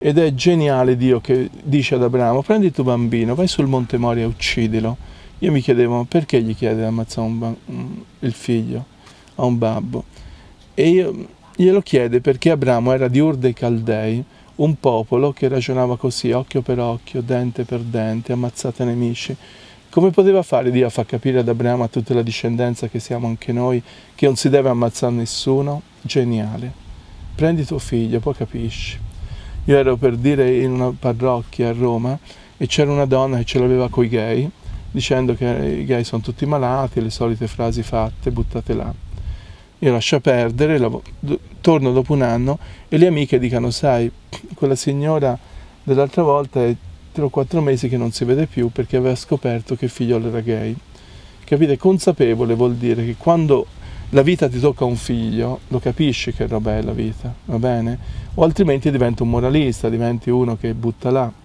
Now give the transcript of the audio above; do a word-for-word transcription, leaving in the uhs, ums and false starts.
Ed è geniale Dio che dice ad Abramo: prendi il tuo bambino, vai sul Monte Moria e uccidilo. Io mi chiedevo perché gli chiede di ammazzare un il figlio a un babbo. E io, glielo chiede perché Abramo era di Ur dei Caldei, un popolo che ragionava così, occhio per occhio, dente per dente, ammazzate nemici. Come poteva fare Dio a far capire ad Abramo, a tutta la discendenza che siamo anche noi, che non si deve ammazzare nessuno? Geniale. Prendi tuo figlio, poi capisci. Io ero per dire in una parrocchia a Roma e c'era una donna che ce l'aveva coi gay, dicendo che i gay sono tutti malati, le solite frasi fatte, buttate là. Io lascio perdere, la, torno dopo un anno e le amiche dicono: sai, quella signora dell'altra volta è tre o quattro mesi che non si vede più perché aveva scoperto che il figliolo era gay. Capite? Consapevole vuol dire che quando la vita ti tocca un figlio, lo capisci che roba è la vita, va bene? O altrimenti diventi un moralista, diventi uno che butta là.